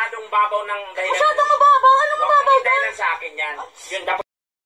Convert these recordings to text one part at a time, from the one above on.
masyadong babaw ng dahilan. Masyadong mababaw? Anong mababaw ba? Dahilan sa akin yan. Yun dapat.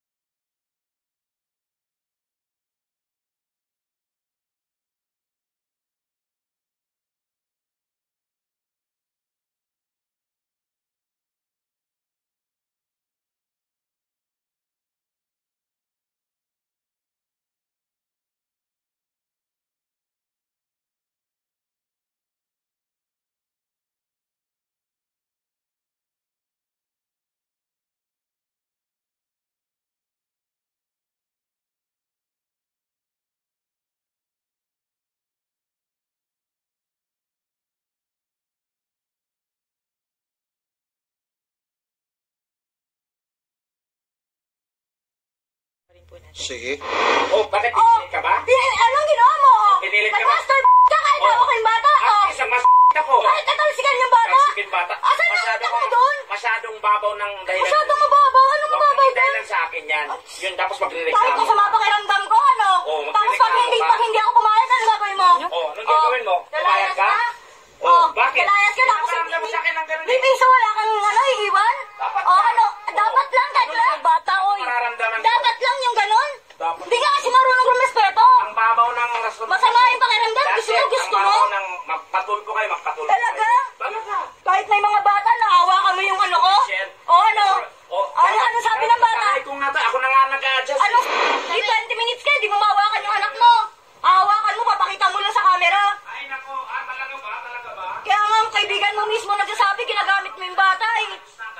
Sige. Oh, bakit pinilit ka ba? Anong ginawa mo? Pinilit ka ba? Master ka kahit ako kayong bata. Isang ako. Kahit katalsikan yung bata. Talsikin bata. Asan nakita mo doon? Masyadong babaw ng dahilan. Masyadong mababaw? Anong mababaw doon? Dahilan sa akin yan. Yun, tapos magre-reklamo. Kahit kung sa mga pakiramdam ko, ano? Tapos pag hindi ako pumayag, ano gagawin mo? Anong gagawin mo? Pumayag ka? Bakit? Kalayas ka, tapos mo sa akin ng ganun may piso wala kang iiwan? Dapat lang, kahit lang. Bata, oy. Dapat lang yung ganun. Hindi ka kasi marunong rumespeto. Ang babaw ng rason. Masama yung pakiramdam. Gusto mo? Ang babaw ng magpatulpo kayo. Talaga? Talaga. Kahit may mga bata, nakahawakan mo yung ano ko? Ano sabi ng bata? Ako na nga nag-a-adjust. Ano? 20 minutes ka, di mo mahawakan yung anak mo. Hawakan mo, papakita mo lang sa camera. Ay, nako. Talaga ba? Kaya nga, ang kaibigan mo mismo nagsasabi, ginagamit mo yung bata eh.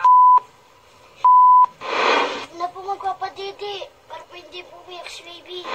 Na po magpapadidi. Para po hindi po umiyak si baby.